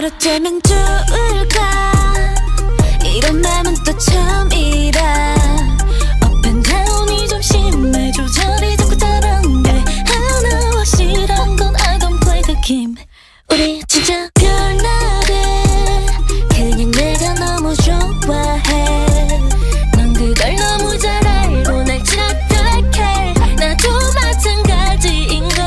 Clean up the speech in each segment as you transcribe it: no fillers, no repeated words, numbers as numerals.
어쩌면 좋을까 이런 맘은 또 처음이라 Up and down이 좀 심해 조절이 자꾸 다른데 하나 싫은 건 I don't play the game 우리 진짜 별나래 그냥 내가 너무 좋아해 넌 그걸 너무 잘 알고 날 착각해 나도 마찬가지인걸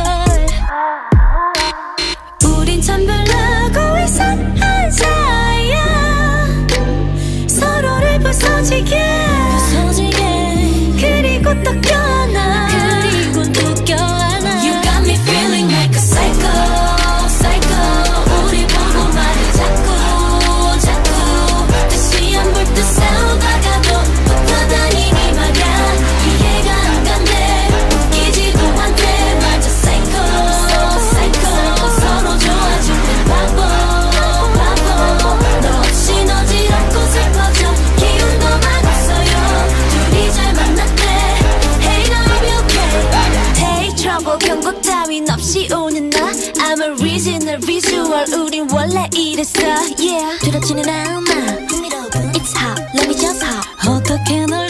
우린 참 별나고 이상한 사이야 서로를 부서지게 그리고 또 껴나 그리고 또 껴안아 You got me feeling like a psycho psycho 우리 보고 말을 자꾸 다시 안 볼 듯 싸우다가도 붙어 다니니 말야 이해가 안 간대 웃기지도 않대 맞아 psycho psycho 서로 좋아질 땐 바보 너 없인 어지럽고 슬퍼져 기운도 막 없어요 둘이 잘 만났대 Hey now I'm okay Take trouble 경고 따윈 없이 오는 나 I'm a original visual 우린 원래 이랬어 Yeah 두렵지는 않아 It's hot let me just hop 어떻게 널